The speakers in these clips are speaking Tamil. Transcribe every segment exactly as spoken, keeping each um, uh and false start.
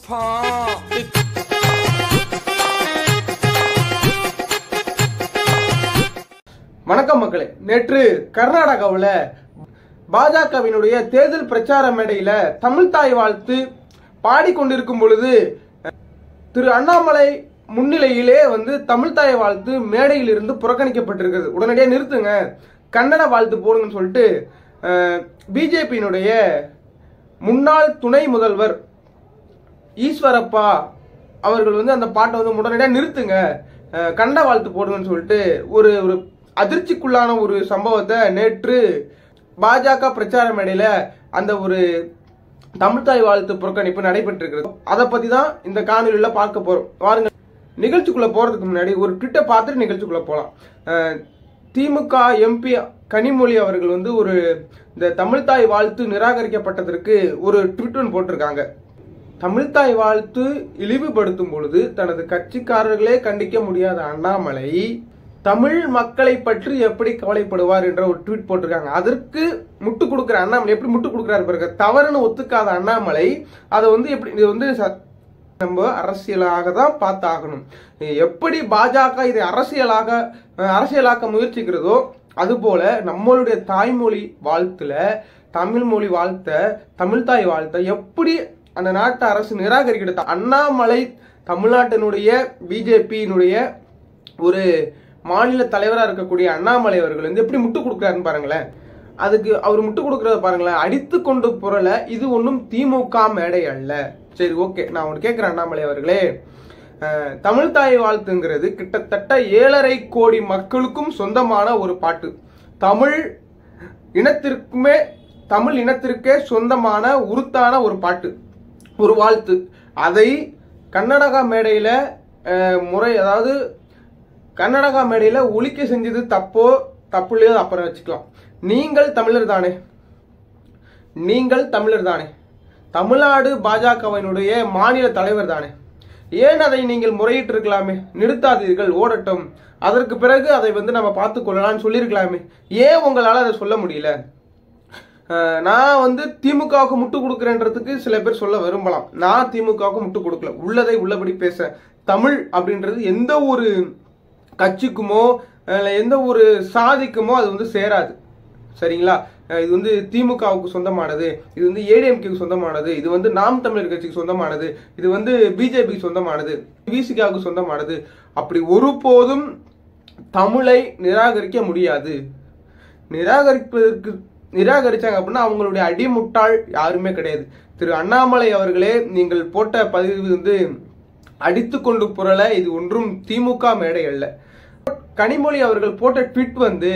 அப்பா. வணக்கம் மக்களே. நேற்று கர்நாடகாவில் பாஜகவினுடைய தேர்தல் பிரச்சார மேடையில தமிழ் தாய் வாழ்த்து பாடிக்கொண்டிருக்கும் பொழுது திரு அண்ணாமலை முன்னிலையிலே வந்து தமிழ் தாய் வாழ்த்து மேடையில் இருந்து புறக்கணிக்கப்பட்டிருக்கிறது. உடனடியாக நிறுத்துங்க, கன்னட வாழ்த்து போடுங்கன்னு சொல்லிட்டு பிஜேபியினுடைய முன்னாள் துணை முதல்வர் ஈஸ்வரப்பா அவர்கள் வந்து அந்த பாட்டை வந்து உடனடியாக நிறுத்துங்க, கன்னட வாழ்த்து போடுங்கன்னு சொல்லிட்டு ஒரு ஒரு அதிர்ச்சிக்குள்ளான ஒரு சம்பவத்தை நேற்று பாஜக பிரச்சார மேடையில அந்த ஒரு தமிழ்தாய் வாழ்த்து புறக்கணிப்பு நடைபெற்றிருக்கிறது. அதை பத்தி தான் இந்த காணொலியில பார்க்க போறோம். வாருங்க, நிகழ்ச்சிக்குள்ள போறதுக்கு முன்னாடி ஒரு ட்விட்டை பார்த்துட்டு நிகழ்ச்சிக்குள்ள போலாம். திமுக எம்பி கனிமொழி அவர்கள் வந்து ஒரு இந்த தமிழ்தாய் வாழ்த்து நிராகரிக்கப்பட்டதற்கு ஒரு ட்விட் ஒன்று போட்டிருக்காங்க. தமிழ்தாய் வாழ்த்து இழிவுபடுத்தும் பொழுது தனது கட்சிக்காரர்களே கண்டிக்க முடியாத அண்ணாமலை தமிழ் மக்களை பற்றி எப்படி கவலைப்படுவார் என்ற ஒரு ட்வீட் போட்டிருக்காங்க. அதற்கு முட்டு கொடுக்கிற அண்ணாமலை எப்படி முட்டு கொடுக்கிறாரு பாருங்க. தவறுன்னு ஒத்துக்காத அண்ணாமலை அதை வந்து எப்படி இது வந்து நம்ம அரசியலாக தான் பார்த்தாகணும். எப்படி பாஜக இதை அரசியலாக அரசியலாக்க முயற்சிக்கிறதோ அதுபோல நம்மளுடைய தாய்மொழி வாழ்த்துல தமிழ் மொழி வாழ்த்த தமிழ்தாய் வாழ்த்த எப்படி அந்த நாட்டு அரசு நிராகரிக்கிறது. அண்ணாமலை தமிழ்நாட்டினுடைய பிஜேபியினுடைய ஒரு மாநில தலைவராக இருக்கக்கூடிய அண்ணாமலை அவர்கள் வந்து எப்படி முட்டு கொடுக்குறாருன்னு பாருங்களேன். அதுக்கு அவர் முட்டு கொடுக்கறத பாருங்களேன். அடித்து கொண்டு புரள இது ஒன்றும் திமுக மேடை அல்ல. சரி, ஓகே, நான் ஒன்று கேட்கிறேன் அண்ணாமலை அவர்களே, தமிழ்தாய் வாழ்த்துங்கிறது கிட்டத்தட்ட ஏழரை கோடி மக்களுக்கும் சொந்தமான ஒரு பாட்டு. தமிழ் இனத்திற்குமே தமிழ் இனத்திற்கே சொந்தமான உருத்தான ஒரு பாட்டு, ஒரு வாழ்த்து. அதை கர்நாடகா மேடையில முறை அதாவது கர்நாடகா மேடையில ஒலிக்க செஞ்சது தப்போ தப்புலையோ அப்புறம் வச்சுக்கலாம். நீங்கள் தமிழர் தானே, நீங்கள் தமிழர் தானே, தமிழ்நாடு பாஜகவினுடைய மாநில தலைவர் தானே, ஏன் அதை நீங்கள் முறையிட்டு இருக்கலாமே? நிறுத்தாதீர்கள், ஓடட்டும், அதற்கு பிறகு அதை வந்து நம்ம பார்த்து கொள்ளலாம்னு சொல்லியிருக்கலாமே. ஏன் உங்களால் அதை சொல்ல முடியல? நான் வந்து திமுகவுக்கு முட்டு கொடுக்குறேன்றதுக்கு சில பேர் சொல்ல விரும்பலாம். நான் திமுகவுக்கு முட்டு கொடுக்கல, உள்ளதை உள்ளபடி பேச. தமிழ் அப்படின்றது எந்த ஒரு கட்சிக்குமோ எந்த ஒரு சாதிக்குமோ அது வந்து சேராது, சரிங்களா? இது வந்து திமுகவுக்கு சொந்தமானது, இது வந்து ஏடிஎம்கேக்கு சொந்தமானது, இது வந்து நாம் தமிழர் கட்சிக்கு சொந்தமானது, இது வந்து பிஜேபிக்கு சொந்தமானது, விசிகாவுக்கு சொந்தமானது. அப்படி ஒருபோதும் தமிழை நிராகரிக்க முடியாது. நிராகரிப்பதற்கு நிராகரிச்சாங்க அப்படின்னா அவங்களுடைய அடிமுட்டாள் யாருமே கிடையாது. திரு அண்ணாமலை அவர்களே, நீங்கள் போட்ட பதிவு வந்து அடித்து கொண்டு புரள இது ஒன்றும் திமுக மேடை அல்ல. கனிமொழி அவர்கள் போட்ட ட்வீட் வந்து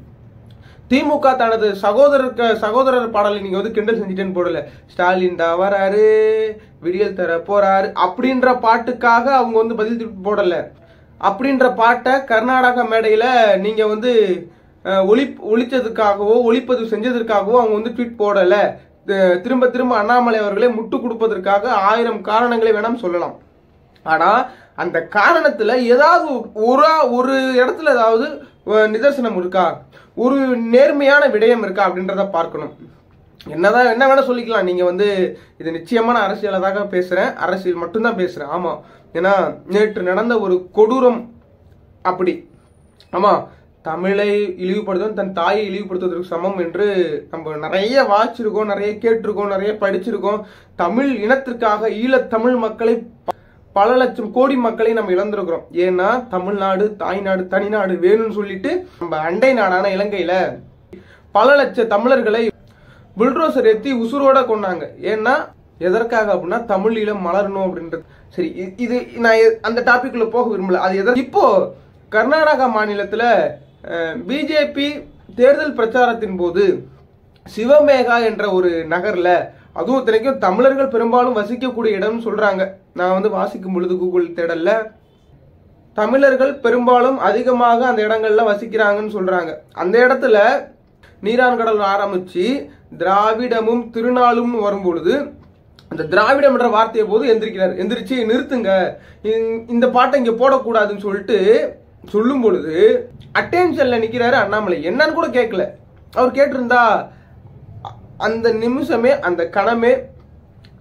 திமுக தனது சகோதரருக்கு சகோதரர் பாடலை நீங்க வந்து கிண்டல் செஞ்சுட்டேன்னு போடல. ஸ்டாலின் தான் வராரு, விடியல் தர போறாரு அப்படின்ற பாட்டுக்காக அவங்க வந்து பதில் போடல. அப்படின்ற பாட்டை கர்நாடகா மேடையில நீங்க வந்து ஒளி ஒழிச்சதுக்காகவோ ஒளிப்பதிவு செஞ்சதற்காகவோ அவங்க வந்து ட்வீட் போடல. திரும்ப திரும்ப அண்ணாமலை அவர்களே முட்டு கொடுப்பதற்காக ஆயிரம் காரணங்களை வேணாம் சொல்லலாம். ஆனா அந்த காரணத்துல ஏதாவது ஒரு ஒரு இடத்துல ஏதாவது நிதர்சனம் இருக்கா, ஒரு நேர்மையான விடயம் இருக்கா அப்படின்றத பார்க்கணும். என்னதான் என்ன வேணா சொல்லிக்கலாம். நீங்க வந்து இது நிச்சயமான அரசியலாக பேசுறேன், அரசியல் மட்டும்தான் பேசுறேன். ஆமா, ஏன்னா நேற்று நடந்த ஒரு கொடூரம் அப்படி. ஆமா, தமிழை இழிவுபடுத்தும் தன் தாயை இழிவுபடுத்துவதற்கு சமம் என்று நம்ம நிறைய வாசிச்சிருக்கோம், நிறைய கேட்டிருக்கோம், நிறைய படிச்சிருக்கோம். தமிழ் இனத்திற்காக ஈழத் தமிழ் மக்களை பல லட்சம் கோடி மக்களை நம்ம இழந்திருக்கிறோம். ஏன்னா தமிழ்நாடு தாய்நாடு தனிநாடு வேணும்னு சொல்லிட்டு நம்ம அண்டை நாடான இலங்கையில பல லட்சம் தமிழர்களை புல்டோசர் ஏத்தி உசுரோட கொண்டாங்க. ஏன்னா எதற்காக அப்படின்னா தமிழ் ஈழம் மலரணும் அப்படின்றது. சரி, இது நான் அந்த டாபிக்ல போக விரும்பல. அது எதற்கு இப்போ கர்நாடகா மாநிலத்துல பிஜேபி தேர்தல் பிரச்சாரத்தின் போது சிவமேகா என்ற ஒரு நகர்ல, அதுவும் இத்தனைக்கும் தமிழர்கள் பெரும்பாலும் வசிக்கக்கூடிய இடம்னு சொல்றாங்க. நான் வந்து வாசிக்கும் பொழுது கூகுள் தேடல்ல தமிழர்கள் பெரும்பாலும் அதிகமாக அந்த இடங்கள்ல வசிக்கிறாங்கன்னு சொல்றாங்க. அந்த இடத்துல நீரான்கடல் ஆரம்பிச்சு திராவிடமும் திருநாளும் வரும் பொழுது அந்த திராவிடம் என்ற வார்த்தையை போது எந்திரிக்கிறார். எந்திரிச்சு நிறுத்துங்க, இந்த பாட்டை இங்க போடக்கூடாதுன்னு சொல்லிட்டு சொல்லும் பொழுது அட்டென்ஷன்ல நிக்கிறாரு அண்ணாமலை. என்னன்னு கூட கேட்கல. அவர் கேட்டிருந்தா அந்த நிமிஷமே அந்த கணமே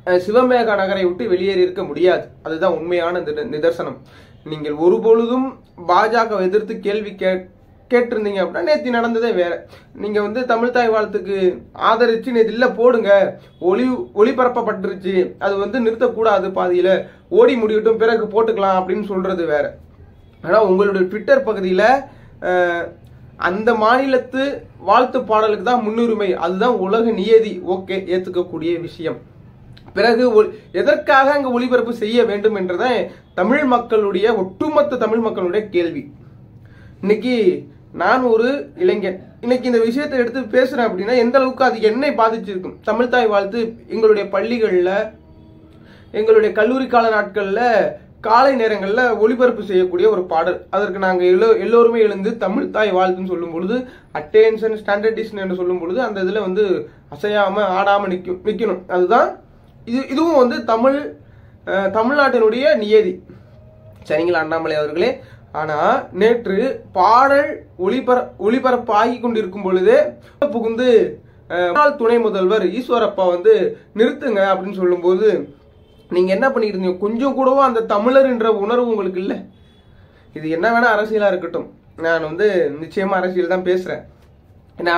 சிவமேகா நகரை விட்டு வெளியேறி இருக்க முடியாது. அதுதான் உண்மையான நிதர்சனம். நீங்கள் ஒரு பொழுதும் பாஜக எதிர்த்து கேள்வி கே கேட்டிருந்தீங்க அப்படின்னா நேற்று நடந்ததே வேற. நீங்க வந்து தமிழ் தாய் வாழ்த்துக்கு ஆதரிச்சு நேற்று இல்ல போடுங்க, ஒளி ஒளிபரப்பப்பட்டுருச்சு, அது வந்து நிறுத்தக்கூடாது, பாதியில ஓடி முடியட்டும் பிறகு போட்டுக்கலாம் அப்படின்னு சொல்றது வேற. ஆனா உங்களுடைய ட்விட்டர் பகுதியில அந்த மாநிலத்து வாழ்த்து பாடலுக்கு தான் முன்னுரிமை, அதுதான் உலக நியதி, ஓகே, ஏத்துக்கக்கூடிய விஷயம். பிறகு எதற்காக அங்க ஒளிபரப்பு செய்ய வேண்டும் என்றதான் தமிழ் மக்களுடைய ஒட்டுமொத்த தமிழ் மக்களுடைய கேள்வி. இன்னைக்கு நான் ஒரு இளைஞன், இன்னைக்கு இந்த விஷயத்தை எடுத்து பேசுறேன் அப்படின்னா எந்த அளவுக்கு அது என்னை பாதிச்சிருக்கும். தமிழ் தாய் வாழ்த்து எங்களுடைய பள்ளிகள்ல, எங்களுடைய கல்லூரி கால நாட்கள்ல காலை நேரங்கள்ல ஒளிபரப்பு செய்யக்கூடிய ஒரு பாடல். அதற்கு நாங்க எல்லோ எல்லோருமே எழுந்து தமிழ் தாய் வாழ்த்துன்னு சொல்லும் பொழுது, அட்டென்ஷன் ஸ்டாண்டர்டிஷன் என்று சொல்லும் பொழுது அந்த இதுல வந்து அசையாம ஆடாம நிற்கும் நிக்கணும். அதுதான் இது. இதுவும் வந்து தமிழ் தமிழ்நாட்டினுடைய நியதி. சரிங்களா அண்ணாமலை அவர்களே? ஆனா நேற்று பாடல் ஒளிபர ஒளிபரப்பாகி கொண்டிருக்கும் பொழுதே புகுந்து துணை முதல்வர் ஈஸ்வரப்பா வந்து நிறுத்துங்க அப்படின்னு சொல்லும் போது நீங்க என்ன பண்ணிட்டு இருந்தீங்க? கொஞ்சம் கூடவோ அந்த தமிழர் என்ற உணர்வு உங்களுக்கு இல்ல. இது என்ன வேணா அரசியலா இருக்கட்டும், நான் வந்து நிச்சயமா அரசியல் தான் பேசுறேன். ஏன்னா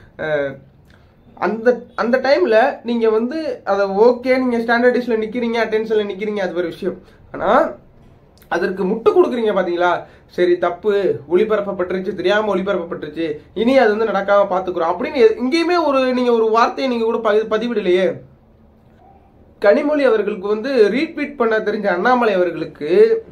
அந்த அந்த டைம்ல நீங்க வந்து அதை ஓகே, நீங்க ஸ்டாண்டர்டிஸ்ல நிக்கிறீங்க, அட்டென்ஷன்ல நிக்கிறீங்க, அது ஒரு விஷயம். ஆனா அதற்கு முட்டு கொடுக்குறீங்க பாத்தீங்களா? சரி, தப்பு, ஒளிபரப்பப்பட்டுருச்சு, தெரியாம ஒளிபரப்பப்பட்டுருச்சு, இனி அது வந்து நடக்காம பாத்துக்கிறோம் அப்படின்னு இங்கேயுமே ஒரு நீங்க ஒரு வார்த்தையை நீங்க கூட பதிவிடலையே. கனிமொழி அவர்களுக்கு வந்து ரீட்வீட் பண்ண தெரிஞ்ச அண்ணாமலை அவர்களுக்கு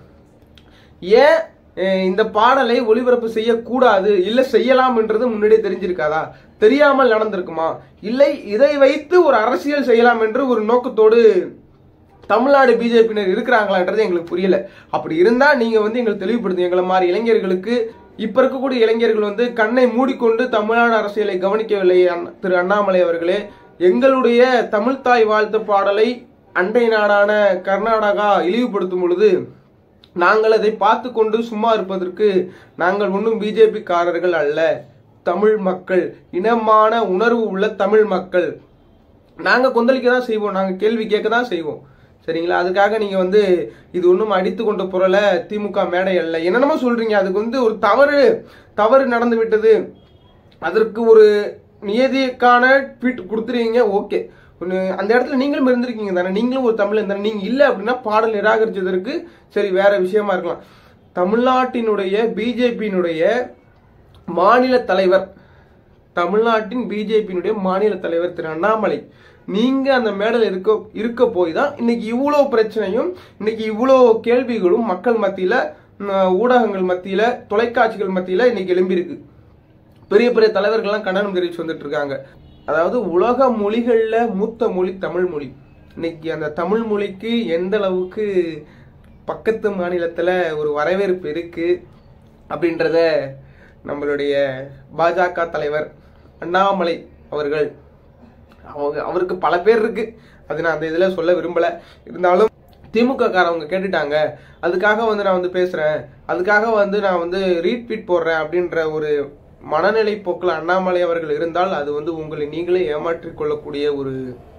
ஏன் இந்த பாடலை ஒளிபரப்பு செய்யக்கூடாது, இல்ல செய்யலாம் என்றது முன்னாடியே தெரிஞ்சிருக்காதா? தெரியாமல் நடந்திருக்குமா? இல்லை இதை வைத்து ஒரு அரசியல் செய்யலாம் என்று ஒரு நோக்கத்தோடு தமிழ்நாடு பிஜேபியினர் இருக்கிறாங்களான்றது எங்களுக்கு புரியல. அப்படி இருந்தா நீங்க வந்து எங்களுக்கு தெளிவுபடுத்துங்க. எங்களை மாதிரி இளைஞர்களுக்கு, இப்ப இருக்கக்கூடிய இளைஞர்கள் வந்து கண்ணை மூடிக்கொண்டு தமிழ்நாடு அரசியலை கவனிக்கவில்லை. திரு அண்ணாமலை அவர்களே, எங்களுடைய தமிழ் தாய் வாழ்த்து பாடலை அண்டை நாடான கர்நாடகா இழிவுபடுத்தும் பொழுது நாங்கள் அதை பார்த்து கொண்டு சும்மா இருப்பதற்கு நாங்கள் ஒன்றும் பிஜேபி காரர்கள் அல்ல. தமிழ் மக்கள், இனமான உணர்வு உள்ள தமிழ் மக்கள், நாங்க கொந்தளிக்க தான் செய்வோம், நாங்க கேள்வி கேட்க தான் செய்வோம். சரிங்களா? அதுக்காக நீங்க வந்து இது ஒன்றும் அடித்து கொண்ட பொருள திமுக மேடை அல்ல, என்னென்னமோ சொல்றீங்க. அதுக்கு வந்து ஒரு தவறு தவறு நடந்து விட்டது, அதற்கு ஒரு நியதிக்கான ட்வீட் கொடுத்துருக்கீங்க, ஓகே. அந்த இடத்துல நீங்களும் இருந்திருக்கீங்க தானே, நீங்களும் ஒரு தமிழ் தானே. நீங்க இல்ல அப்படின்னா பாடல் நிராகரிச்சதற்கு சரி வேற விஷயமா இருக்கலாம். தமிழ்நாட்டினுடைய பிஜேபியினுடைய மாநில தலைவர், தமிழ்நாட்டின் பிஜேபியினுடைய மாநில தலைவர் திரு அண்ணாமலை, நீங்க அந்த மேடல் இருக்க இருக்க போய் தான் இன்னைக்கு இவ்வளவு பிரச்சனையும், இன்னைக்கு இவ்வளவு கேள்விகளும் மக்கள் மத்தியில, ஊடகங்கள் மத்தியில, தொலைக்காட்சிகள் மத்தியில இன்னைக்கு எழும்பியிருக்கு. பெரிய பெரிய தலைவர்கள்லாம் கண்டனம் தெரிவிச்சு வந்துட்டு இருக்காங்க. அதாவது உலக மொழிகள்ல மூத்த மொழி தமிழ் மொழி. இன்னைக்கு அந்த தமிழ் மொழிக்கு எந்த அளவுக்கு பக்கத்து மாநிலத்துல ஒரு வரவேற்பு இருக்கு அப்படின்றத நம்மளுடைய பாஜக தலைவர் அண்ணாமலை அவர்கள், அவங்க அவருக்கு பல பேர் இருக்கு, அது நான் அந்த இதுல சொல்ல விரும்பல. இருந்தாலும் திமுக காரவங்க கேட்டுட்டாங்க, அதுக்காக வந்து நான் வந்து பேசுறேன், அதுக்காக வந்து நான் வந்து ரீட்வீட் போடுறேன் அப்படின்ற ஒரு மனநிலை போக்கில் அண்ணாமலை அவர்கள் இருந்தால் அது வந்து உங்களை நீங்களே ஏமாற்றிக் கொள்ளக்கூடிய ஒரு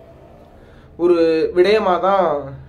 ஒரு விடயமா தான்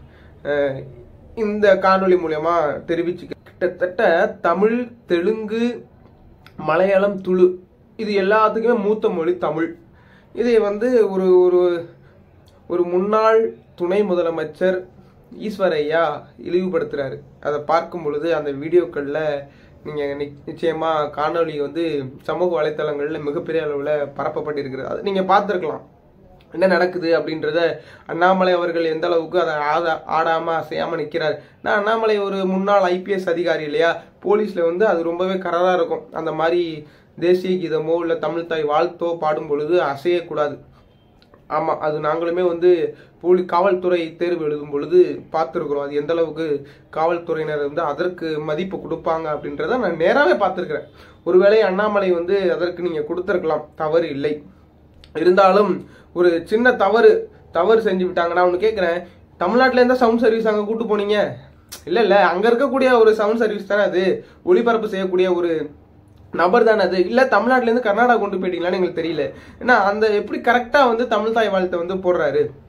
இந்த காணொளி மூலமா தெரிவிச்சு. கிட்டத்தட்ட தமிழ், தெலுங்கு, மலையாளம், துளு இது எல்லாத்துக்குமே மூத்த மொழி தமிழ். இதை வந்து ஒரு ஒரு ஒரு முன்னாள் துணை முதலமைச்சர் ஈஸ்வரையா இழிவுபடுத்துறாரு. அதை பார்க்கும் பொழுது அந்த வீடியோக்கள்ல நீங்க நிச்சயமா காணொலி வந்து சமூக வலைத்தளங்கள்ல மிகப்பெரிய அளவுல பரப்பப்பட்டிருக்கிறது. அது நீங்க பார்த்திருக்கலாம் என்ன நடக்குது அப்படின்றத. அண்ணாமலை அவர்கள் எந்த அளவுக்கு அதை ஆதா ஆடாம அசையாம நிற்கிறார். நான் அண்ணாமலை ஒரு முன்னாள் ஐபிஎஸ் அதிகாரி இல்லையா, போலீஸ்ல வந்து அது ரொம்பவே கரரா இருக்கும். அந்த மாதிரி தேசிய கீதமோ இல்ல தமிழ் தாய் வாழ்த்தோ பாடும் பொழுது அசையக்கூடாது. ஆமா, அது நாங்களுமே வந்து போலி காவல்துறை தேர்வு எழுதும் பொழுது பார்த்துருக்குறோம். அது எந்த அளவுக்கு காவல்துறையினர் வந்து அதற்கு மதிப்பு கொடுப்பாங்க அப்படின்றத நான் நேராவே பார்த்துருக்கிறேன். ஒருவேளை அண்ணாமலை வந்து அதற்கு நீங்க கொடுத்துருக்கலாம், தவறு இல்லை. இருந்தாலும் ஒரு சின்ன தவறு தவறு செஞ்சு விட்டாங்க. நான் ஒன்று கேட்குறேன், தமிழ்நாட்டில் இருந்தால் சவுண்ட் சர்வீஸ் அங்கே கூட்டு போனீங்க? இல்லை இல்லை, அங்கே இருக்கக்கூடிய ஒரு சவுண்ட் சர்வீஸ் தானே அது, ஒளிபரப்பு செய்யக்கூடிய ஒரு நபர் தானே அது. இல்லை தமிழ்நாட்டிலேருந்து கர்நாடகா கொண்டு போயிட்டீங்களான்னு எங்களுக்கு தெரியல. ஏன்னா அந்த எப்படி கரெக்டாக வந்து தமிழ் தாய் வாழ்த்தை வந்து போடுறாரு.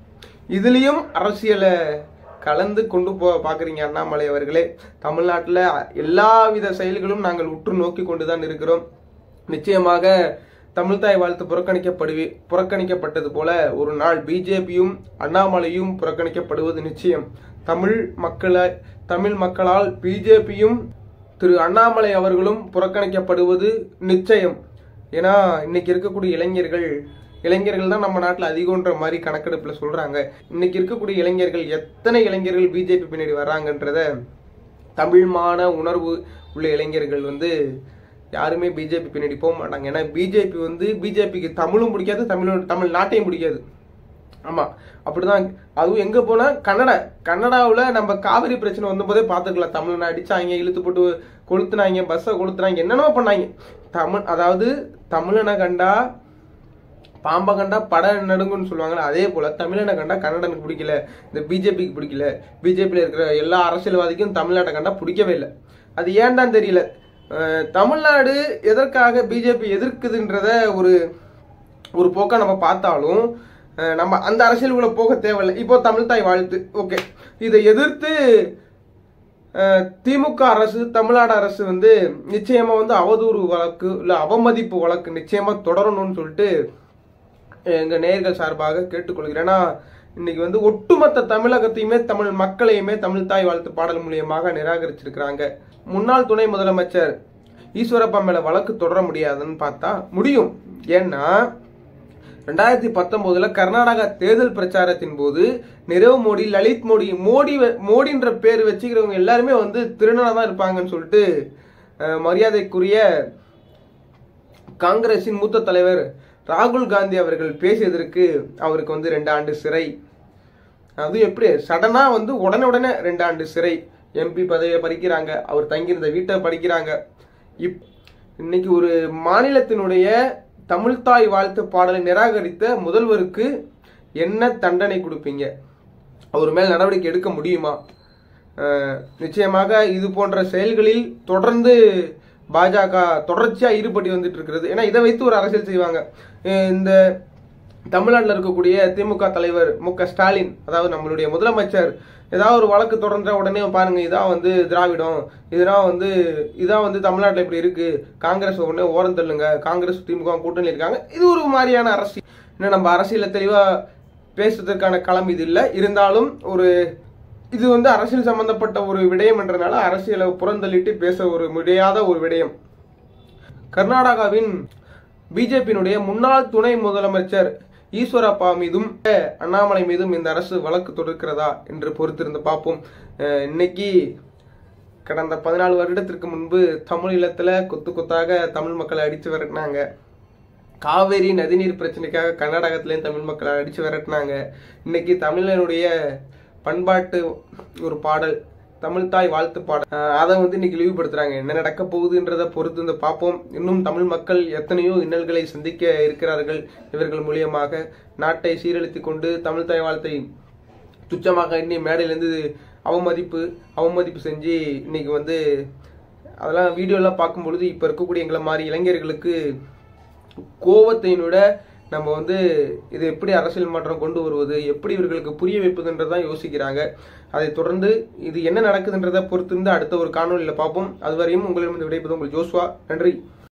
இதுலயும் அரசியலை கலந்து கொண்டு போ பாக்குறீங்க அண்ணாமலை அவர்களே. தமிழ்நாட்டில் எல்லாவித செயல்களும் நாங்கள் உற்று நோக்கி கொண்டுதான் இருக்கிறோம். நிச்சயமாக தமிழ்தாய் வாழ்த்து புறக்கணிக்கப்படுவி புறக்கணிக்கப்பட்டது போல ஒரு நாள் பிஜேபியும் அண்ணாமலையும் புறக்கணிக்கப்படுவது நிச்சயம். தமிழ் மக்களை தமிழ் மக்களால் பிஜேபியும் திரு அண்ணாமலை அவர்களும் புறக்கணிக்கப்படுவது நிச்சயம். ஏன்னா இன்னைக்கு இருக்கக்கூடிய இளைஞர்கள் இளைஞர்கள் தான் நம்ம நாட்டில் அதிகம்ன்ற மாதிரி கணக்கெடுப்பில் சொல்றாங்க. இன்னைக்கு இருக்கக்கூடிய இளைஞர்கள் எத்தனை இளைஞர்கள் பிஜேபி பின்னாடி வர்றாங்கன்றத தமிழ்மான உணர்வு உள்ள இளைஞர்கள் வந்து யாருமே பிஜேபி பின்னாடி போக மாட்டாங்க. ஏன்னா பிஜேபி வந்து பிஜேபிக்கு தமிழும் பிடிக்காது, தமிழ் தமிழ் நாட்டையும் பிடிக்காது. ஆமா, அப்படிதான். அதுவும் எங்க போனா கன்னடா கன்னடாவில் நம்ம காவிரி பிரச்சனை வந்தபோதே பார்த்துக்கலாம். தமிழ்நாடு அடிச்சாங்க, இழுத்து போட்டு கொளுத்துனாங்க, பஸ்ஸை கொளுத்துனாங்க, என்னென்னமோ பண்ணாங்க. தமிழ் அதாவது தமிழனை கண்டா பாம்பை கண்டா பட நடுங்குன்னு சொல்லுவாங்கல்ல, அதே போல தமிழனை கண்டா கன்னடனுக்கு பிடிக்கல, இந்த பிஜேபிக்கு பிடிக்கல. பிஜேபியில் இருக்கிற எல்லா அரசியல்வாதிக்கும் தமிழ்நாட்டை கண்டா பிடிக்கவே இல்லை. அது ஏன்டான்னு தெரியல. தமிழ்நாடு எதற்காக பிஜேபி எதிர்க்குதுன்றத ஒரு ஒரு போக்கா நம்ம பார்த்தாலும் நம்ம அந்த அரசியலுக்குள்ள போக தேவையில்லை. இப்போ தமிழ்தாய் வாழ்த்து ஓகே, இதை எதிர்த்து திமுக அரசு தமிழ்நாடு அரசு வந்து நிச்சயமா வந்து அவதூறு வழக்கு இல்ல அவமதிப்பு வழக்கு நிச்சயமா தொடரணும்னு சொல்லிட்டு எங்க நேயர்கள் சார்பாக கேட்டுக்கொள்கிறேன். ஏன்னா இன்னைக்கு வந்து ஒட்டுமொத்த தமிழகத்தையுமே தமிழ் மக்களையுமே தமிழ்தாய் வாழ்த்து பாடல் மூலியமாக நிராகரிச்சிருக்கிறாங்க. முன்னாள் துணை முதலமைச்சர் ஈஸ்வரப்பா மேல வழக்கு தொடர முடியாதுன்னு பார்த்தா முடியும். ஏன்னா ரெண்டாயிரத்தி பத்தொன்பதுல கர்நாடகா தேர்தல் பிரச்சாரத்தின் போது நிரவ் மோடி, லலித் மோடி, மோடி மோடின்ற பேர் வச்சுக்கிறவங்க எல்லாருமே வந்து திருநனா தான் இருப்பாங்கன்னு சொல்லிட்டு மரியாதைக்குரிய காங்கிரசின் மூத்த தலைவர் ராகுல் காந்தி அவர்கள் பேசியதற்கு அவருக்கு வந்து ரெண்டு ஆண்டு சிறை. அது எப்படி சடனா வந்து உடனே உடனே ரெண்டு ஆண்டு சிறை, எம்பி பதவியை பறிக்கிறாங்க, அவர் தங்கியிருந்த வீட்டை படிக்கிறாங்க. இப் இன்னைக்கு ஒரு மாநிலத்தினுடைய தமிழ்தாய் வாழ்த்து பாடலை நிராகரித்த முதல்வருக்கு என்ன தண்டனை கொடுப்பீங்க? அவர் மேல் நடவடிக்கை எடுக்க முடியுமா? நிச்சயமாக இது போன்ற செயல்களில் தொடர்ந்து பாஜக தொடர்ச்சியா ஈடுபட்டு வந்துட்டு இருக்கிறது. ஏன்னா இதை வைத்து ஒரு அரசியல் செய்வாங்க. இந்த தமிழ்நாட்டில் இருக்கக்கூடிய திமுக தலைவர் மு க ஸ்டாலின், அதாவது நம்மளுடைய முதலமைச்சர், ஏதாவது ஒரு வழக்கு தொடர்ந்த உடனே பாருங்க இதான் வந்து திராவிடம், இதெல்லாம் வந்து இதான் வந்து தமிழ்நாட்டில் இப்படி இருக்கு, காங்கிரஸ் உடனே ஓரம் தள்ளுங்க, காங்கிரஸ் திமுக கூட்டணி இருக்காங்க. இது ஒரு மாதிரியான அரசியல். இன்னும் நம்ம அரசியல தெளிவா பேசுறதுக்கான களம் இது இல்லை. இருந்தாலும் ஒரு இது வந்து அரசியல் சம்பந்தப்பட்ட ஒரு விடயம் என்றனால அரசியலை புறந்தள்ளிட்டு பேச ஒரு முடியாத ஒரு விடயம். கர்நாடகாவின் பிஜேபியினுடைய முன்னாள் துணை முதலமைச்சர் ஈஸ்வரப்பா மீதும் அண்ணாமலை மீதும் இந்த அரசு வழக்கு தொடுக்கிறதா என்று பொறுத்திருந்து பார்ப்போம். இன்னைக்கு கடந்த பதினாலு வருடத்திற்கு முன்பு தமிழ் இல்லத்துல கொத்து கொத்தாக தமிழ் மக்களை அடிச்சு விரட்டினாங்க. காவேரி நதிநீர் பிரச்சனைக்காக கர்நாடகத்திலேயும் தமிழ் மக்களை அடிச்சு விரட்டினாங்க. இன்னைக்கு தமிழனுடைய பண்பாட்டு ஒரு பாடல் தமிழ்தாய் வாழ்த்து பாடல் அதை வந்து இன்னைக்கு இழிவுபடுத்துறாங்க. என்ன நடக்க போகுதுன்றதை பொறுத்து வந்து பார்ப்போம். இன்னும் தமிழ் மக்கள் எத்தனையோ இன்னல்களை சந்திக்க இருக்கிறார்கள். இவர்கள் மூலியமாக நாட்டை சீரழித்து கொண்டு தமிழ்தாய் வாழ்த்தை துச்சமாக எண்ணி மேடையிலேருந்து அவமதிப்பு அவமதிப்பு செஞ்சு இன்னைக்கு வந்து அதெல்லாம் வீடியோலாம் பார்க்கும் பொழுது இப்போ இருக்கக்கூடிய எங்களை மாதிரி இளைஞர்களுக்கு கோபத்தினோட நம்ம வந்து இது எப்படி அரசியல் மாற்றம் கொண்டு வருவது, எப்படி இவர்களுக்கு புரிய வைப்பதுன்றதான் யோசிக்கிறாங்க. அதை தொடர்ந்து இது என்ன நடக்குதுன்றதை பொறுத்திருந்து அடுத்த ஒரு காணொலியில் பார்ப்போம். அதுவரையும் உங்களிடம் விடைபெறுவது உங்கள் ஜோஸ்வா. நன்றி.